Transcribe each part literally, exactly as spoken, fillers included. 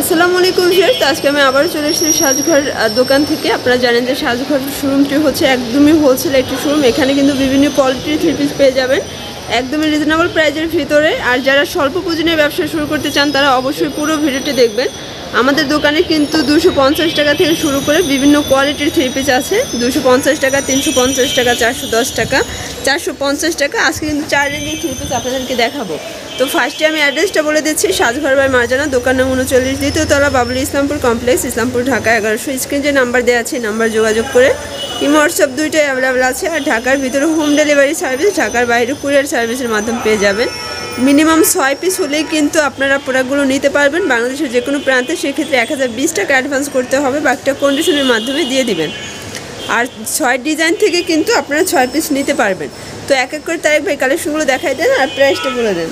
আসসালামু আলাইকুম ভিউয়ার্স, আজকে আমি আবার চলে এসেছি সাজঘর দোকান থেকে। আপনারা জানেন যে সাজঘর শোরুমটি হচ্ছে একদমই হোলসেল একটি শোরুম। এখানে কিন্তু বিভিন্ন কোয়ালিটির থ্রি পিস পেয়ে যাবেন একদমই রিজনেবল প্রাইজের ভিতরে। আর যারা স্বল্প পুঁজি নিয়ে ব্যবসা শুরু করতে চান তারা অবশ্যই পুরো ভিডিওটি দেখবেন। আমাদের দোকানে কিন্তু দুশো পঞ্চাশ টাকা থেকে শুরু করে বিভিন্ন কোয়ালিটির থ্রি পিস আছে। দুশো পঞ্চাশ টাকা, তিনশো পঞ্চাশ টাকা, চারশো দশ টাকা, চারশো পঞ্চাশ টাকা। আজকে কিন্তু চার রেঞ্জের থ্রি পিস আপনাদেরকে দেখাবো। তো ফার্স্টে আমি অ্যাড্রেসটা বলে দিচ্ছি। সাজঘর বাই মার্জানা, দোকান নং উনচল্লিশ, দ্বিতীয়তলা, বাবুল ইসলামপুর কমপ্লেক্স, ইসলামপুর, ঢাকা এগারোশো। স্ক্রিন যে নাম্বার দেওয়া আছে নাম্বার যোগাযোগ করে ইমো হোয়াটসঅ্যাপ দুইটাই অ্যাভেলেবেল আছে। আর ঢাকার ভিতরে হোম ডেলিভারি সার্ভিস, ঢাকার বাইরে কুরিয়ার সার্ভিসের মাধ্যমে পেয়ে যাবেন। মিনিমাম ছয় পিস হলেই কিন্তু আপনারা প্রোডাক্টগুলো নিতে পারবেন বাংলাদেশের যে কোনো প্রান্তে। সেক্ষেত্রে এক হাজার বিশ টাকা অ্যাডভান্স করতে হবে, বাকিটা কন্ডিশনের মাধ্যমে দিয়ে দিবেন। আর ছয় ডিজাইন থেকে কিন্তু আপনারা ছয় পিস নিতে পারবেন। তো এক এক করে তারেক ভাই কালেকশনগুলো দেখাই দেন আর প্রাইসটা বলে দেন।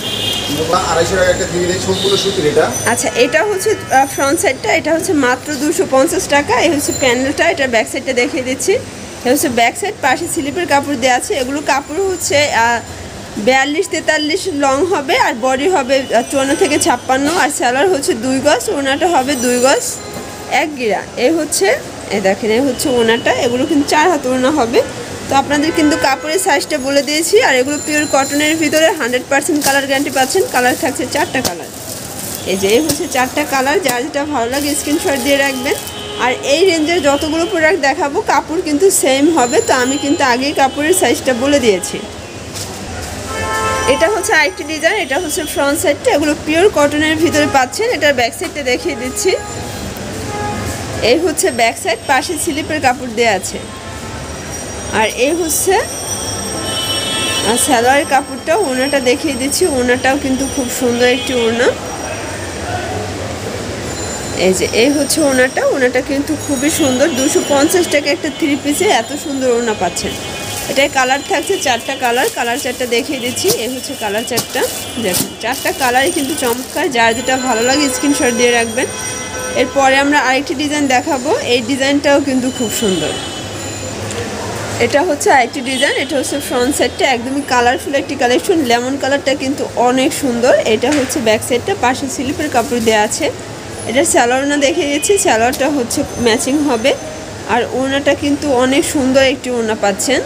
আচ্ছা, এটা হচ্ছে ফ্রন্ট সাইডটা, এটা হচ্ছে মাত্র দুশো পঞ্চাশ টাকা। এই হচ্ছে প্যানেলটা, এটা ব্যাক সাইডটা দেখিয়ে দিচ্ছি। এটা হচ্ছে ব্যাক সাইড, পাশে স্লিপের কাপড় দেওয়া আছে। এগুলো কাপড় হচ্ছে বিয়াল্লিশ তেতাল্লিশ লং হবে, আর বডি হবে চুয়ান্ন থেকে ছাপ্পান্ন, আর স্যালার হচ্ছে দুই গজ, ওনাটা হবে দুই গজ এক গিরা। এই হচ্ছে এই দেখেন, এই হচ্ছে ওনাটা। এগুলো কিন্তু চার হাত ওনা হবে। তো আপনাদের কিন্তু কাপড়ের সাইজটা বলে দিয়েছি। আর এগুলো পিওর কটনের ভিতরে হান্ড্রেড পার্সেন্ট কালার গ্যারান্টি পাচ্ছেন। কালার থাকছে চারটা কালার। এই যে এই হচ্ছে চারটা কালার, যার যেটা ভালো লাগে স্ক্রিনশট দিয়ে রাখবেন। আর এই রেঞ্জের যতগুলো প্রোডাক্ট দেখাবো কাপড় কিন্তু সেম হবে। তো আমি কিন্তু আগেই কাপড়ের সাইজটা বলে দিয়েছি। এটা হচ্ছে আরেকটি ডিজাইন, এটা হচ্ছে ফ্রন্ট সাইডটা। এগুলো পিওর কটনের ভিতরে পাচ্ছেন। এটার ব্যাক সাইডটা দেখিয়ে দিচ্ছি। এই হচ্ছে ব্যাক সাইড, পাশে স্লিপের কাপড় দেওয়া আছে। আর এই হচ্ছে সালোয়ারের কাপড়টা, ওনাটা দেখিয়ে দিচ্ছি। ওনাটাও কিন্তু খুব সুন্দর একটি ওনা। এই যে এই হচ্ছে ওনাটা, ওনাটা কিন্তু খুবই সুন্দর। দুশো পঞ্চাশ টাকা একটা থ্রি পিসে এত সুন্দর ওনা পাচ্ছেন। এটাই কালার থাকছে চারটা কালার, কালার চারটা দেখিয়ে দিচ্ছি। এই হচ্ছে কালার চারটা, দেখুন চারটা কালারই কিন্তু চমৎকার। যার যেটা ভালো লাগে স্ক্রিনশট দিয়ে রাখবেন। এরপরে আমরা আরেকটি ডিজাইন দেখাবো। এই ডিজাইনটাও কিন্তু খুব সুন্দর। এটা হচ্ছে আরেকটি ডিজাইন, এটা হচ্ছে ফ্রন্ট সাইডটা, একদমই কালারফুল একটি কালেকশন। লেমন কালারটা কিন্তু অনেক সুন্দর। এটা হচ্ছে ব্যাক সাইডটা, পাশে স্লিপের কাপড় দেওয়া আছে। এটা স্যালোয়ারটা দেখিয়ে দিচ্ছি। স্যালোয়ারটা হচ্ছে ম্যাচিং হবে। আর ওনাটা কিন্তু অনেক সুন্দর একটি ওনা পাচ্ছেন।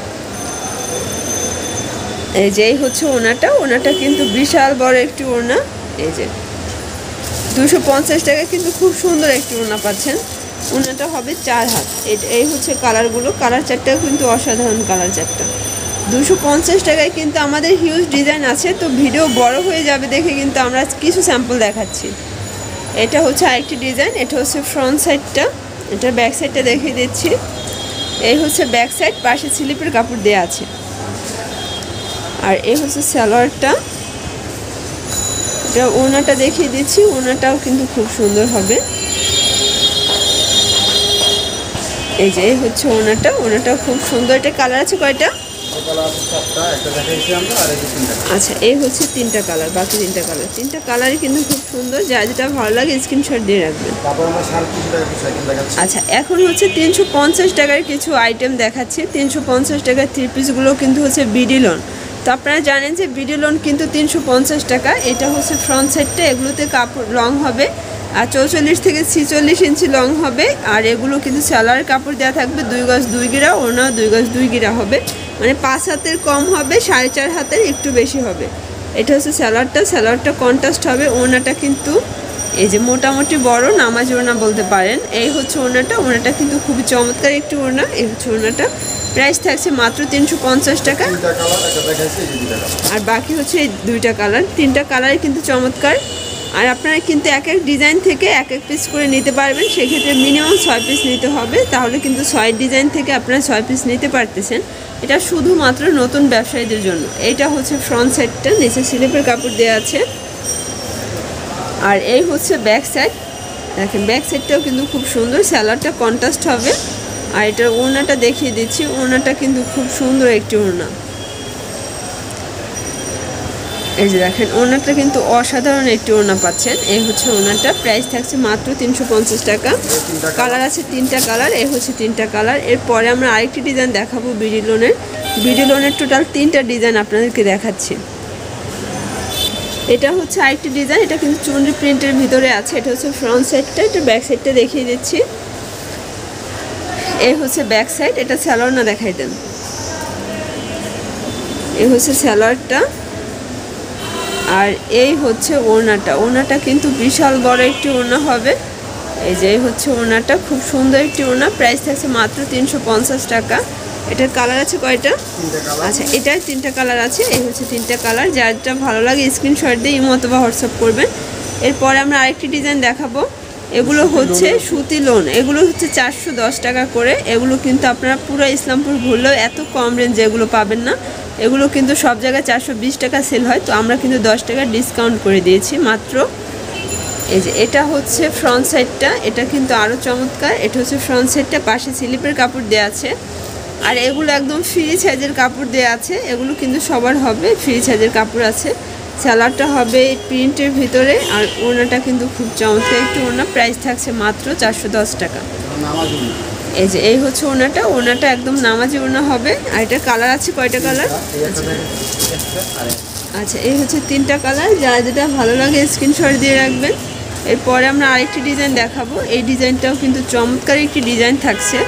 এই যে এই হচ্ছে ওনাটা, ওনাটা কিন্তু বিশাল বড় একটি ওনা। এই যে দুশো পঞ্চাশ টাকা কিন্তু খুব সুন্দর একটি ওনা পাচ্ছেন। ওনাটা হবে চার হাত। এই হচ্ছে কালারগুলো, কালার চারটাও কিন্তু অসাধারণ কালার চারটা। দুশো পঞ্চাশ টাকায় কিন্তু আমাদের হিউজ ডিজাইন আছে। তো ভিডিও বড় হয়ে যাবে দেখে কিন্তু আমরা কিছু স্যাম্পল দেখাচ্ছি। এটা হচ্ছে আরেকটি ডিজাইন, এটা হচ্ছে ফ্রন্ট সাইডটা, এটা ব্যাক সাইডটা দেখিয়ে দিচ্ছি। এই হচ্ছে ব্যাক সাইড, পাশে স্লিপের কাপড় দেওয়া আছে। আর এই হচ্ছে সালোয়ারটা, এটা ওনাটা দেখিয়ে দিচ্ছি। ওনাটাও কিন্তু খুব সুন্দর হবে। এই যে এই হচ্ছে ওনাটা, ওনাটাও খুব সুন্দর। এটা কালার আছে কয়টা? আচ্ছা, এই হচ্ছে তিনটা কালার, বাকি তিনটা কালার তিনটা কালারই কিন্তু খুব সুন্দর। যা যেটা ভালো লাগে স্ক্রিনশট দিয়ে রাখবেন। আচ্ছা, এখন হচ্ছে তিনশো পঞ্চাশ টাকার কিছু আইটেম দেখাচ্ছি। তিনশো পঞ্চাশ টাকার থ্রি পিসগুলো কিন্তু হচ্ছে বিডি লোন। তো আপনারা জানেন যে বিডি লোন কিন্তু তিনশো পঞ্চাশ টাকা। এটা হচ্ছে ফ্রন্ট সাইডটা, এগুলোতে কাপড় লং হবে আর চৌচল্লিশ থেকে ছিচল্লিশ ইঞ্চি লং হবে। আর এগুলো কিন্তু সালোয়ার কাপড় দেওয়া থাকবে দুই গজ দুই গিরা, ওনা দুই গজ দুই গিরা হবে। মানে পাঁচ হাতের কম হবে, সাড়ে চার হাতের একটু বেশি হবে। এটা হচ্ছে সালোয়ারটা, সালোয়ারটা কন্ট্রাস্ট হবে। ওনাটা কিন্তু এই যে মোটামুটি বড় নামাজ ওনা বলতে পারেন। এই হচ্ছে ওনাটা, ওনাটা কিন্তু খুবই চমৎকার একটি ওনা। এই হচ্ছে ওনাটা, প্রাইস থাকছে মাত্র তিনশো পঞ্চাশ টাকা। আর বাকি হচ্ছে এই দুইটা কালার, তিনটা কালারই কিন্তু চমৎকার। আর আপনারা কিন্তু এক এক ডিজাইন থেকে এক এক পিস করে নিতে পারবেন। সেক্ষেত্রে মিনিমাম ছয় পিস নিতে হবে, তাহলে কিন্তু ছয় ডিজাইন থেকে আপনারা ছয় পিস নিতে পারতেছেন। এটা শুধুমাত্র নতুন ব্যবসায়ীদের জন্য। এইটা হচ্ছে ফ্রন্ট সাইডটা, নিচে স্লিপের কাপড় দেওয়া আছে। আর এই হচ্ছে ব্যাক সাইড, দেখেন ব্যাক সাইডটাও কিন্তু খুব সুন্দর। স্যালারটা কন্ট্রাস্ট হবে। আর এটার ওড়নাটা দেখিয়ে দিচ্ছি। ওড়নাটা কিন্তু খুব সুন্দর একটি ওড়না। এই যে দেখেন, ওড়নাটা কিন্তু অসাধারণ একটি ওড়না পাচ্ছেন। এই হচ্ছে ওড়নাটা, প্রাইস থাকছে মাত্র তিনশো পঞ্চাশ টাকা। কালার আছে তিনটা কালার, এই হচ্ছে তিনটা কালার। এরপরে আমরা আরেকটি ডিজাইন দেখাবো বিডি লোনের। বিডি লোনের টোটাল তিনটা ডিজাইন আপনাদেরকে দেখাচ্ছি। এটা হচ্ছে আরেকটি ডিজাইন, এটা কিন্তু চুনরি প্রিন্টের ভিতরে আছে। এটা হচ্ছে ফ্রন্ট সাইডটা, এটা ব্যাক সাইডটা দেখিয়ে দিচ্ছি। এই হচ্ছে ব্যাক সাইড, এটা সালোয়ার না দেখাই দেন। এই হচ্ছে সালোয়ারটা, আর এই হচ্ছে ওড়নাটা। ওড়নাটা কিন্তু বিশাল বড় একটি ওড়না হবে। এই যে এই হচ্ছে ওড়নাটা, খুব সুন্দর একটি ওড়না। প্রাইস থাকছে মাত্র তিনশো পঞ্চাশ টাকা। এটার কালার আছে কয়টা? আচ্ছা, এটার তিনটা কালার আছে। এই হচ্ছে তিনটা কালার। যারটা ভালো লাগে স্ক্রিনশট দিয়ে ইমো অথবা হোয়াটসঅ্যাপ করবেন। এরপরে আমরা আরেকটি ডিজাইন দেখাবো। এগুলো হচ্ছে সুতি লোন, এগুলো হচ্ছে চারশো দশ টাকা করে। এগুলো কিন্তু আপনারা পুরো ইসলামপুর ঘুরলেও এত কম রেঞ্জে এগুলো পাবেন না। এগুলো কিন্তু সব জায়গায় চারশো বিশ টাকা সেল হয়, তো আমরা কিন্তু দশ টাকা ডিসকাউন্ট করে দিয়েছি মাত্র। এই যে এটা হচ্ছে ফ্রন্ট সাইডটা, এটা কিন্তু আরও চমৎকার। এটা হচ্ছে ফ্রন্ট সাইডটা, পাশে স্লিপের কাপড় দেওয়া আছে। আর এগুলো একদম ফ্রি সাইজের কাপড় দেওয়া আছে। এগুলো কিন্তু সবার হবে, ফ্রি সাইজের কাপড় আছে। সালোয়ারটা হবে প্রিন্টের ভিতরে, আর ওড়নাটা কিন্তু খুব চমৎকার একটু ওড়না। প্রাইস থাকছে মাত্র চারশো দশ টাকা। এই যে এই হচ্ছে ওড়নাটা, ওড়নাটা একদম নামাজি ওড়না হবে। আর এটা কালার আছে কয়টা কালার? আচ্ছা, এই হচ্ছে তিনটা কালার। যারা যেটা ভালো লাগে স্ক্রিনশট দিয়ে রাখবেন। এরপরে আমরা আরেকটি ডিজাইন দেখাবো। এই ডিজাইনটাও কিন্তু চমৎকার একটি ডিজাইন থাকছে।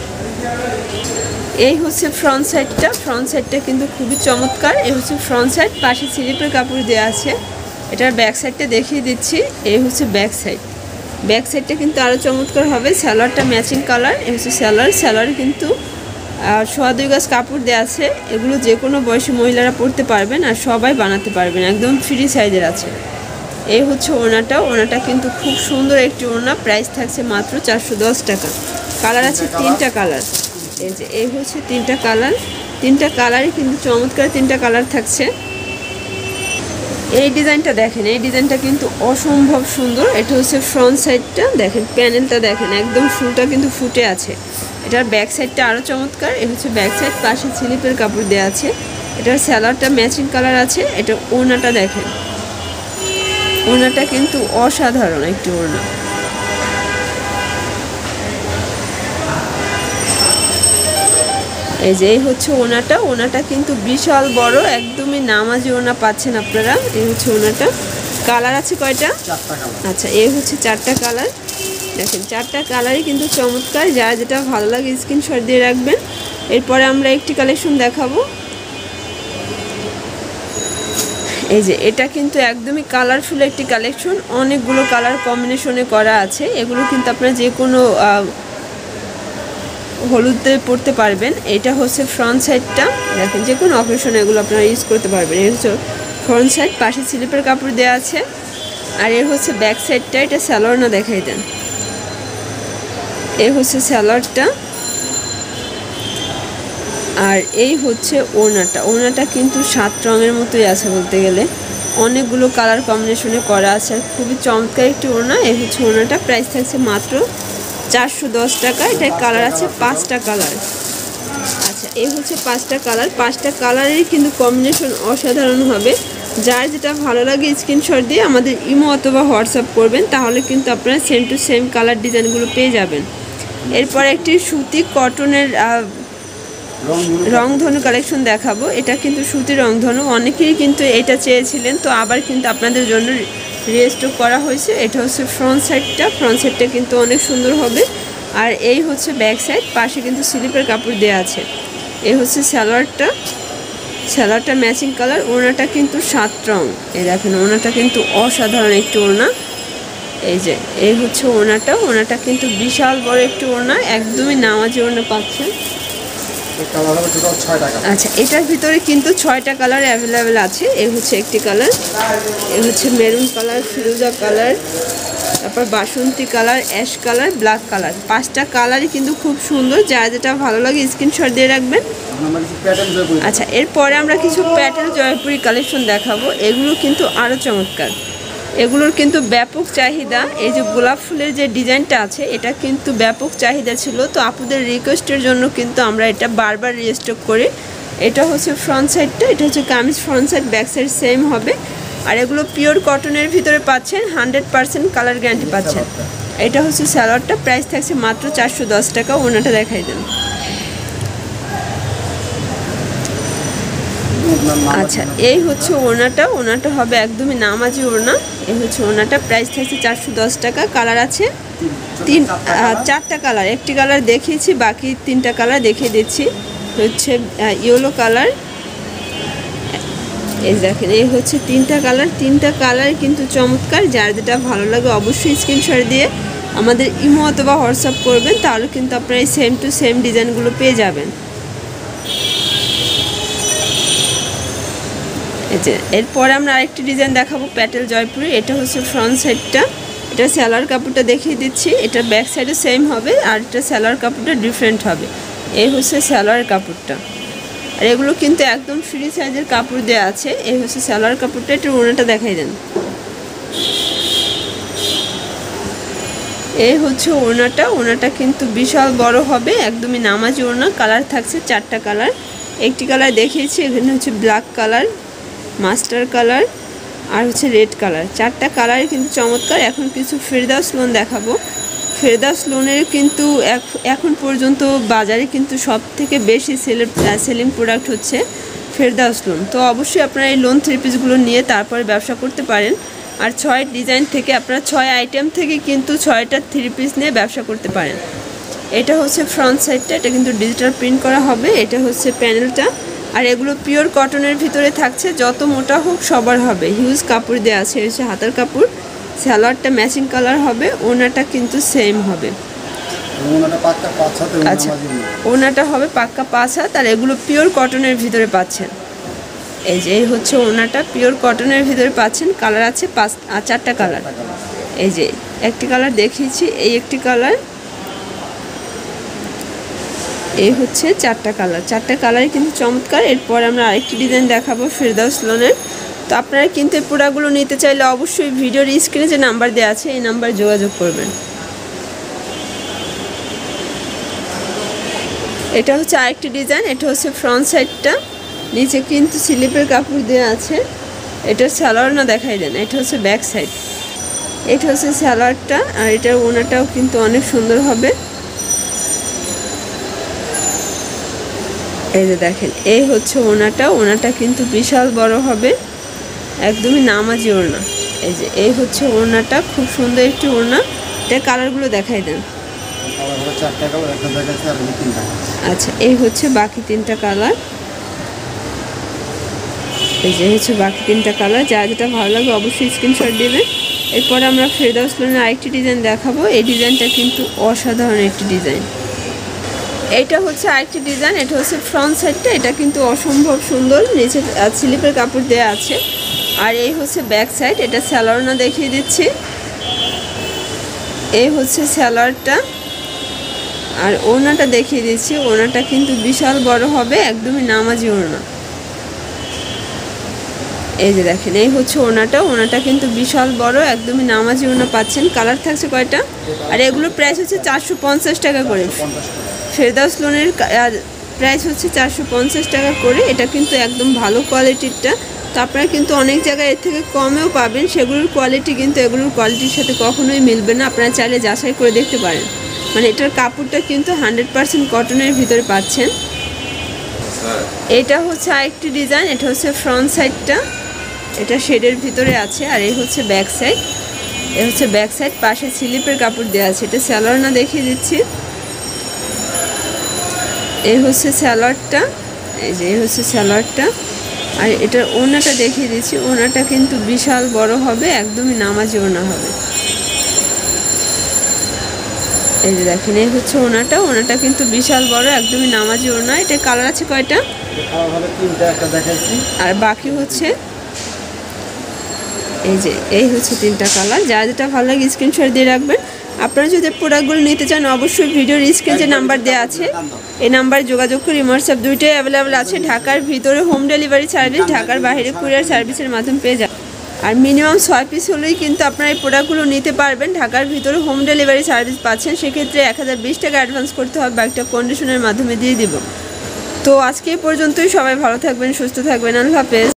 এই হচ্ছে ফ্রন্ট সাইডটা, ফ্রন্ট সাইডটা কিন্তু খুবই চমৎকার। এই হচ্ছে ফ্রন্ট সাইড, পাশে স্লিপের কাপড় দেওয়া আছে। এটার ব্যাক সাইডটা দেখিয়ে দিচ্ছি। এই হচ্ছে ব্যাক সাইড, ব্যাক সাইডটা কিন্তু আরও চমৎকার হবে। সালোয়ারটা ম্যাচিং কালার। এই হচ্ছে সালোয়ার, সালোয়ার কিন্তু সোয়া দুই গজ কাপড় দেওয়া আছে। এগুলো যে কোনো বয়সী মহিলারা পরতে পারবেন, আর সবাই বানাতে পারবেন, একদম ফ্রি সাইজের আছে। এই হচ্ছে ওড়নাটা, ওড়নাটা কিন্তু খুব সুন্দর একটি ওড়না। প্রাইস থাকছে মাত্র চারশো দশ টাকা। কালার আছে তিনটা কালার। এই যে এই হচ্ছে তিনটা কালার, তিনটা কালারই কিন্তু চমৎকার তিনটা কালার থাকছে। এই ডিজাইনটা দেখেন, এই ডিজাইনটা কিন্তু অসম্ভব সুন্দর। এটা হচ্ছে ফ্রন্ট সাইডটা, দেখেন প্যানেলটা দেখেন, একদম ফুলটা কিন্তু ফুটে আছে। এটার ব্যাক সাইডটা আরও চমৎকার। এই হচ্ছে ব্যাক সাইড, পাশে স্লিপের কাপড় দেওয়া আছে। এটার সালোয়ারটা ম্যাচিং কালার আছে। এটা ওড়নাটা দেখেন, ওড়নাটা কিন্তু অসাধারণ একটি ওড়না। এই যে এই হচ্ছে ওড়নাটা, ওড়নাটা কিন্তু বিশাল বড়, একদমই নামাজি ওড়না পাচ্ছেন আপনারা। এই হচ্ছে ওড়নাটা। কালার আছে কয়টা? আচ্ছা, এই হচ্ছে চারটা কালার। দেখেন চারটা কালারই কিন্তু চমৎকার। যারা যেটা ভালো লাগে স্ক্রিনশট দিয়ে রাখবেন। এরপরে আমরা একটি কালেকশন দেখাবো। এই যে এটা কিন্তু একদমই কালারফুল একটি কালেকশন, অনেকগুলো কালার কম্বিনেশনে করা আছে। এগুলো কিন্তু আপনারা যে কোনো হলুদে পরতে পারবেন। এটা হচ্ছে ফ্রন্ট সাইডটা, দেখেন যে কোনো অকেশনে এগুলো আপনারা ইউজ করতে পারবেন। এই হচ্ছে ফ্রন্ট সাইড, পাশে স্লিপের কাপড় দেওয়া আছে। আর এর হচ্ছে ব্যাক সাইডটা, এটা সালোয়ার না দেখাই দেন। এই হচ্ছে সালোয়ারটা, আর এই হচ্ছে ওড়নাটা। ওড়নাটা কিন্তু সাত রঙের মতোই আছে বলতে গেলে, অনেকগুলো কালার কম্বিনেশনে করা আছে, আর খুবই চমৎকার একটি ওড়না। এই হচ্ছে ওড়নাটা। প্রাইস থাকছে মাত্র চারশো দশ টাকা। এটার কালার আছে পাঁচটা কালার। আচ্ছা, এই হচ্ছে পাঁচটা কালার, পাঁচটা কালারেরই কিন্তু কম্বিনেশন অসাধারণ হবে। যার যেটা ভালো লাগে স্ক্রিনশট দিয়ে আমাদের ইমো অথবা হোয়াটসঅ্যাপ করবেন, তাহলে কিন্তু আপনারা সেম টু সেম কালার ডিজাইনগুলো পেয়ে যাবেন। এরপর একটি সুতি কটনের রংধনু কালেকশন দেখাবো। এটা কিন্তু সুতি রংধনু, অনেকেই কিন্তু এটা চেয়েছিলেন, তো আবার কিন্তু আপনাদের জন্য রিস্টক করা হয়েছে। এটা হচ্ছে ফ্রন্ট সাইডটা, ফ্রন্ট সাইডটা কিন্তু অনেক সুন্দর হবে। আর এই হচ্ছে ব্যাক সাইড, পাশে কিন্তু স্লিপের কাপড় দেওয়া আছে। এই হচ্ছে সালোয়ারটা, সালোয়ারটা ম্যাচিং কালার। ওড়নাটা কিন্তু সাত রং। এই দেখেন ওড়নাটা কিন্তু অসাধারণ একটি ওড়না। এই যে এই হচ্ছে ওড়নাটা, ওড়নাটা কিন্তু বিশাল বড় একটি ওড়না, একদমই নামাজি ওড়না পাচ্ছেন। আচ্ছা, এটার ভিতরে কিন্তু ছয়টা কালার অ্যাভেলেবেল আছে। এই হচ্ছে একটি কালার, এই হচ্ছে মেরুন কালার, ফিরোজা কালার, তারপর বাসন্তী colour, ash colour, black colour. পাঁচটা কালারই কিন্তু খুব সুন্দর। যারা যেটা ভালো লাগে স্ক্রিনশট দিয়ে রাখবেন। আচ্ছা, এরপরে আমরা কিছু প্যাটার্ন জয়পুরি কালেকশন দেখাবো। এগুলো কিন্তু আরও চমৎকার, এগুলোর কিন্তু ব্যাপক চাহিদা। এই যে গোলাপ ফুলের যে ডিজাইনটা আছে, এটা কিন্তু ব্যাপক চাহিদা ছিল, তো আপুদের রিকোয়েস্টের জন্য কিন্তু আমরা এটা বারবার রিস্টক করি। এটা হচ্ছে ফ্রন্ট সাইডটা, এটা হচ্ছে কামিজ front side, back side same হবে। আর এগুলো পিওর কটনের ভিতরে পাচ্ছেন, হান্ড্রেড পারসেন্ট কালার গ্যারান্টি পাচ্ছেন। এটা হচ্ছে সালোয়ারটা। প্রাইস থাকছে মাত্র চারশো দশ টাকা। ওনাটা দেখাই দেন। আচ্ছা, এই হচ্ছে ওড়নাটা। ওড়নাটা হবে একদমই নামাজি ওড়না। এই হচ্ছে ওড়নাটা, প্রাইস থাকছে চারশো দশ টাকা। কালার আছে তিন চারটা কালার, একটি কালার দেখিয়েছি, বাকি তিনটা কালার দেখিয়ে দিচ্ছি। হচ্ছে ইয়েলো কালার, এই দেখেন, এই হচ্ছে তিনটা কালার। তিনটা কালার কিন্তু চমৎকার। যার যেটা ভালো লাগে অবশ্যই স্ক্রিনশট দিয়ে আমাদের ইমো অথবা হোয়াটসঅ্যাপ করবেন, তাহলে কিন্তু আপনারা এই সেম টু সেম ডিজাইনগুলো পেয়ে যাবেন। এই যে এরপরে আমরা আরেকটি ডিজাইন দেখাবো, প্যাটেল জয়পুরি। এটা হচ্ছে ফ্রন্ট সাইডটা, এটা স্যালোয়ার কাপড়টা দেখিয়ে দিচ্ছি। এটা ব্যাক সাইডে সেম হবে, আর এটা স্যালোয়ার কাপড়টা ডিফারেন্ট হবে। এই হচ্ছে স্যালোয়ার কাপড়টা, আর এগুলো কিন্তু একদম ফ্রি সাইজের কাপড় দেওয়া আছে। এই হচ্ছে স্যালোয়ার কাপড়টা। একটু ওড়নাটা দেখাই দেন। এই হচ্ছে ওড়নাটা। ওড়নাটা কিন্তু বিশাল বড় হবে, একদমই নামাজি ওড়না। কালার থাকছে চারটা কালার, একটি কালার দেখিয়েছি, এখানে হচ্ছে ব্ল্যাক কালার, মাস্টার কালার, আর হচ্ছে রেড কালার। চারটা কালারই কিন্তু চমৎকার। এখন কিছু ফেরদাউস লোন দেখাবো। ফেরদাউস লোনের কিন্তু এখন পর্যন্ত বাজারে কিন্তু সব থেকে বেশি সেলে সেলিং প্রোডাক্ট হচ্ছে ফেরদাউস লোন। তো অবশ্যই আপনারা এই লোন থ্রি পিসগুলো নিয়ে তারপরে ব্যবসা করতে পারেন। আর ছয় ডিজাইন থেকে আপনারা ছয় আইটেম থেকে কিন্তু ছয়টা থ্রি পিস নিয়ে ব্যবসা করতে পারেন। এটা হচ্ছে ফ্রন্ট সাইডটা, এটা কিন্তু ডিজিটাল প্রিন্ট করা হবে। এটা হচ্ছে প্যানেলটা, আর এগুলো পিওর কটনের ভিতরে থাকছে, যত মোটা হোক সবার হবে। হিউজ কাপড় দেওয়া আছে, হচ্ছে হাতার কাপড়। সালোয়ারটা ম্যাচিং কালার হবে, ওড়নাটা কিন্তু সেম হবে। আচ্ছা, ওড়নাটা হবে পাক্কা পাঁচ হাত, আর এগুলো পিওর কটনের ভিতরে পাচ্ছেন। এই যে এই হচ্ছে ওড়নাটা, পিওর কটনের ভিতরে পাচ্ছেন। কালার আছে পাঁচ চারটা কালার। এই যে একটি কালার দেখিয়েছি, এই একটি কালার, এই হচ্ছে চারটা কালার। চারটা কালারই কিন্তু চমৎকার। এরপর আমরা আরেকটি ডিজাইন দেখাবো ফেরদাউস লোনের। তো আপনারা কিন্তু এই প্রোডাক্টগুলো নিতে চাইলে অবশ্যই ভিডিওর স্ক্রিনে যে নাম্বার দেওয়া আছে এই নাম্বার যোগাযোগ করবেন। এটা হচ্ছে আরেকটি ডিজাইন। এটা হচ্ছে ফ্রন্ট সাইডটা, নিচে কিন্তু স্লিপের কাপড় দেওয়া আছে। এটার সালোয়ার না দেখাই দেন। এটা হচ্ছে ব্যাক সাইড, এটা হচ্ছে সালোয়ারটা, আর এটার ওড়নাটাও কিন্তু অনেক সুন্দর হবে। এই যে দেখেন, এই হচ্ছে ওড়নাটা। ওড়নাটা কিন্তু বিশাল বড় হবে, একদমই নামাজি ওড়না। এই যে এই হচ্ছে ওড়নাটা, খুব সুন্দর একটি ওড়না। এটা কালারগুলো দেখাই দেন। আচ্ছা, এই হচ্ছে বাকি তিনটা কালার। এই যে হচ্ছে বাকি তিনটা কালার। যা যেটা ভালো লাগে অবশ্যই স্ক্রিনশট দেবেন। এরপরে আমরা ফেরদাউস লোনের আরেকটি ডিজাইন দেখাবো। এই ডিজাইনটা কিন্তু অসাধারণ একটি ডিজাইন। এটা হচ্ছে আরেকটি ডিজাইন। এটা হচ্ছে ফ্রন্ট সাইডটা, এটা কিন্তু অসম্ভব সুন্দর। নিচে স্লিপের কাপড় দেওয়া আছে, আর এই হচ্ছে ব্যাক সাইড। এটা সালোয়ার না দেখিয়ে দিচ্ছি। এই হচ্ছে সালোয়ারটা, আর ওড়নাটা দেখিয়ে দিচ্ছি। ওড়নাটা কিন্তু বিশাল বড় হবে, একদমই নামাজি ওড়না। এই যে দেখেন, এই হচ্ছে ওড়নাটা। ওড়নাটা কিন্তু বিশাল বড়, একদমই নামাজি ওড়না পাচ্ছেন। কালার থাকছে কয়টা, আর এগুলোর প্রাইস হচ্ছে চারশো পঞ্চাশ টাকা করে। ফেরদাউস লোনের প্রাইস হচ্ছে চারশো পঞ্চাশ টাকা করে। এটা কিন্তু একদম ভালো কোয়ালিটিরটা। তো আপনারা কিন্তু অনেক জায়গায় এর থেকে কমেও পাবেন, সেগুলোর কোয়ালিটি কিন্তু এগুলোর কোয়ালিটির সাথে কখনোই মিলবে না। আপনারা চাইলে যাচাই করে দেখতে পারেন। মানে এটার কাপড়টা কিন্তু হান্ড্রেড পারসেন্ট কটনের ভিতরে পাচ্ছেন। এটা হচ্ছে আরেকটি ডিজাইন। এটা হচ্ছে ফ্রন্ট সাইডটা, এটা শেডের ভিতরে আছে, আর এই হচ্ছে ব্যাক সাইড। এ হচ্ছে ব্যাক সাইড, পাশে স্লিপের কাপড় দেওয়া আছে। এটা সালোয়ার না দেখিয়ে দিচ্ছি। এই হচ্ছে সালোয়ারটা, এই যে এই হচ্ছে সালোয়ারটা, আর এটার ওড়নাটা দেখিয়ে দিচ্ছি। ওড়নাটা কিন্তু বিশাল বড় হবে, একদমই নামাজি ওড়না হবে। এই যে দেখেন, এই হচ্ছে ওড়নাটা। ওড়নাটা কিন্তু বিশাল বড়, একদমই নামাজি ওড়না। এটা কালার আছে কয়টা, আর বাকি হচ্ছে এই যে এই হচ্ছে তিনটা কালার। যা যেটা ভালো লাগে স্ক্রিনশট দিয়ে রাখবেন। আপনারা যদি প্রোডাক্টগুলো নিতে চান অবশ্যই ভিডিওর স্ক্রিনে যে নাম্বার দেওয়া আছে এই নাম্বারে যোগাযোগ করে হোয়াটসঅ্যাপ দুইটাই অ্যাভেলেবেল আছে। ঢাকার ভিতরে হোম ডেলিভারি সার্ভিস, ঢাকার বাইরে কুরিয়ার সার্ভিসের মাধ্যমে পেয়ে যাবেন। আর মিনিমাম ছয় পিস হলেই কিন্তু আপনারা এই প্রোডাক্টগুলো নিতে পারবেন। ঢাকার ভিতরে হোম ডেলিভারি সার্ভিস পাচ্ছেন, সেক্ষেত্রে এক হাজার বিশ টাকা অ্যাডভান্স করতে হবে, একটা কন্ডিশনের মাধ্যমে দিয়ে দিব। তো আজকে এই পর্যন্তই। সবাই ভালো থাকবেন, সুস্থ থাকবেন। আল্লাহ হাফেজ।